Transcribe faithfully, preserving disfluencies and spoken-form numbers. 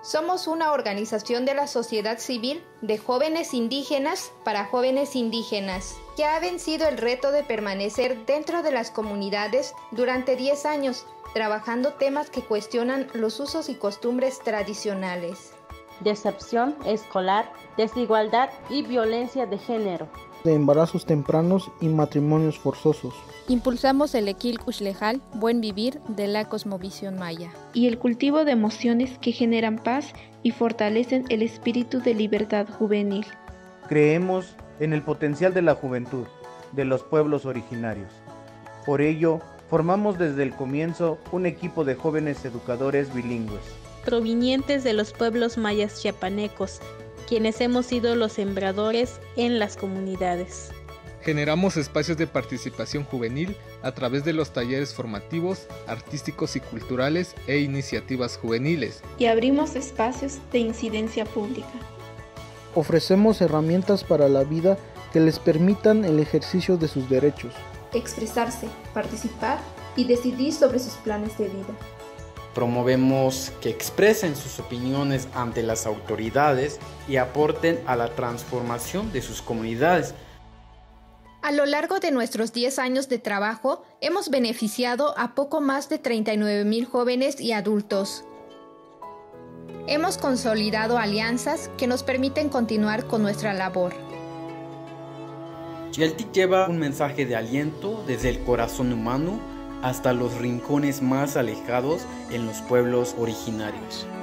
Somos una organización de la sociedad civil de jóvenes indígenas para jóvenes indígenas, que ha vencido el reto de permanecer dentro de las comunidades durante diez años, trabajando temas que cuestionan los usos y costumbres tradicionales. Deserción escolar, desigualdad y violencia de género. De embarazos tempranos y matrimonios forzosos. Impulsamos el Equil Uxlejal, buen vivir de la cosmovisión maya. Y el cultivo de emociones que generan paz y fortalecen el espíritu de libertad juvenil. Creemos en el potencial de la juventud, de los pueblos originarios. Por ello, formamos desde el comienzo un equipo de jóvenes educadores bilingües. Provenientes de los pueblos mayas chiapanecos, quienes hemos sido los sembradores en las comunidades. Generamos espacios de participación juvenil a través de los talleres formativos, artísticos y culturales e iniciativas juveniles. Y abrimos espacios de incidencia pública. Ofrecemos herramientas para la vida que les permitan el ejercicio de sus derechos. Expresarse, participar y decidir sobre sus planes de vida. Promovemos que expresen sus opiniones ante las autoridades y aporten a la transformación de sus comunidades. A lo largo de nuestros diez años de trabajo, hemos beneficiado a poco más de treinta y nueve mil jóvenes y adultos. Hemos consolidado alianzas que nos permiten continuar con nuestra labor. Chaltí lleva un mensaje de aliento desde el corazón humano hasta los rincones más alejados en los pueblos originarios.